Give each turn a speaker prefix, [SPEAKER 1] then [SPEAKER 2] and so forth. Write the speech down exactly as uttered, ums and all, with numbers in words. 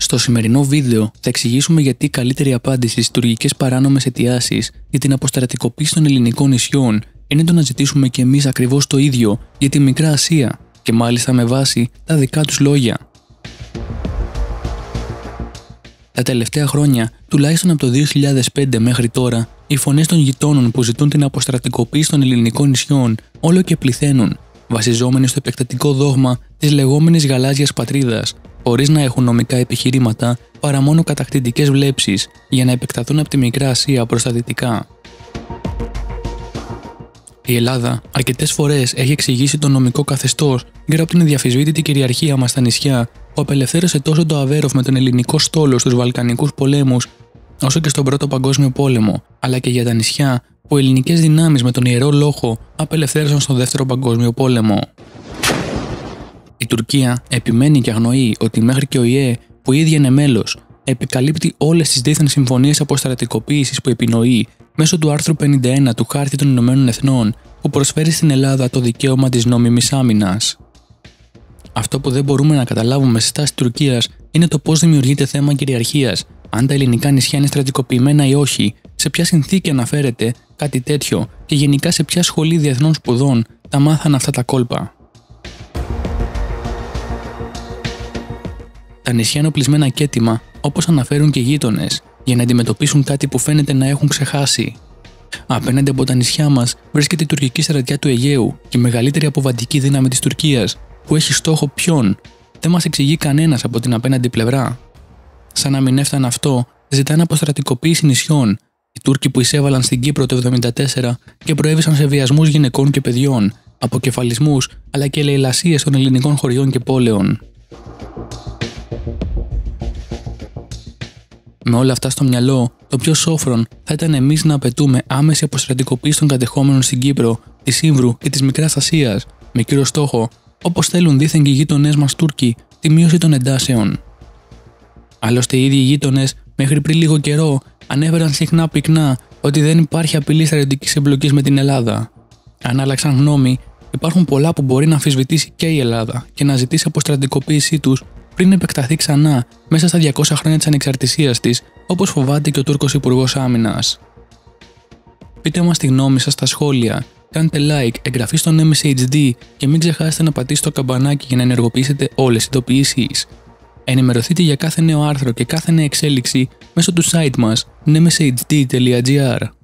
[SPEAKER 1] Στο σημερινό βίντεο θα εξηγήσουμε γιατί η καλύτερη απάντηση στις τουρκικές παράνομες αιτιάσεις για την αποστρατικοποίηση των ελληνικών νησιών είναι το να ζητήσουμε κι εμείς ακριβώς το ίδιο για τη Μικρά Ασία, και μάλιστα με βάση τα δικά τους λόγια. Τα τελευταία χρόνια, τουλάχιστον από το δύο χιλιάδες πέντε μέχρι τώρα, οι φωνές των γειτόνων που ζητούν την αποστρατικοποίηση των ελληνικών νησιών όλο και πληθαίνουν, βασιζόμενοι στο επεκτατικό δόγμα της λεγόμενης γαλάζιας πατρίδας, χωρίς να έχουν νομικά επιχειρήματα παρά μόνο κατακτητικές βλέψεις για να επεκταθούν από τη Μικρά Ασία προς τα δυτικά. Η Ελλάδα αρκετές φορές έχει εξηγήσει το νομικό καθεστώς γύρω από την αδιαφυσβήτητη κυριαρχία μας στα νησιά, που απελευθέρωσε τόσο το Αβέροφ με τον ελληνικό στόλο στους Βαλκανικούς πολέμους, όσο και στον Πρώτο Παγκόσμιο Πόλεμο, αλλά και για τα νησιά που οι ελληνικές δυνάμεις με τον Ιερό Λόχο απελευθέρωσαν στον Δεύτερο Παγκόσμιο Πόλεμο. Η Τουρκία επιμένει και αγνοεί ότι μέχρι και ο ΙΕ, που η ίδια είναι μέλος, επικαλύπτει όλες τις δίθεν συμφωνίες αποστρατικοποίησης που επινοεί μέσω του άρθρου πενήντα ένα του Χάρτη των Ηνωμένων Εθνών, που προσφέρει στην Ελλάδα το δικαίωμα της νόμιμης άμυνας. Αυτό που δεν μπορούμε να καταλάβουμε στη στάση Τουρκίας είναι το πώς δημιουργείται θέμα κυριαρχίας, αν τα ελληνικά νησιά είναι στρατικοποιημένα ή όχι, σε ποια συνθήκη αναφέρεται κάτι τέτοιο και γενικά σε ποια σχολή διεθνών σπουδών τα μάθαν αυτά τα κόλπα. Τα νησιά είναι οπλισμένα και έτοιμα, όπως αναφέρουν και οι γείτονες, για να αντιμετωπίσουν κάτι που φαίνεται να έχουν ξεχάσει. Απέναντι από τα νησιά μας βρίσκεται η τουρκική στρατιά του Αιγαίου και η μεγαλύτερη αποβατική δύναμη της Τουρκίας, που έχει στόχο ποιον, δεν μας εξηγεί κανένας από την απέναντι πλευρά. Σαν να μην έφτανε αυτό, ζητάνε αποστρατικοποίηση νησιών, οι Τούρκοι που εισέβαλαν στην Κύπρο το εβδομήντα τέσσερα και προέβησαν σε βιασμούς γυναικών και παιδιών, αποκεφαλισμούς αλλά και λαιλασίες των ελληνικών χωριών και πόλεων. Με όλα αυτά στο μυαλό, το πιο σόφρον θα ήταν εμείς να απαιτούμε άμεση αποστρατικοποίηση των κατεχόμενων στην Κύπρο, τη Σύμβρου και της Μικράς Ασίας, με κύριο στόχο, όπως θέλουν δήθεν και οι γείτονές μας Τούρκοι, τη μείωση των εντάσεων. Άλλωστε, οι ίδιοι γείτονες μέχρι πριν λίγο καιρό ανέφεραν συχνά πυκνά ότι δεν υπάρχει απειλή στρατιωτικής εμπλοκής με την Ελλάδα. Αν άλλαξαν γνώμη, υπάρχουν πολλά που μπορεί να αμφισβητήσει και η Ελλάδα και να ζητήσει αποστρατικοποίησή τους πριν επεκταθεί ξανά μέσα στα διακόσια χρόνια της ανεξαρτησίας της, όπως φοβάται και ο Τούρκος Υπουργός Άμυνας. Πείτε μας τη γνώμη σας στα σχόλια, κάντε like, εγγραφή στον εμ ες έιτς ντι και μην ξεχάσετε να πατήσετε το καμπανάκι για να ενεργοποιήσετε όλες τις ειδοποιήσεις. Ενημερωθείτε για κάθε νέο άρθρο και κάθε νέα εξέλιξη μέσω του site μας νέμεσέιτς ντι τελεία τζι άρ.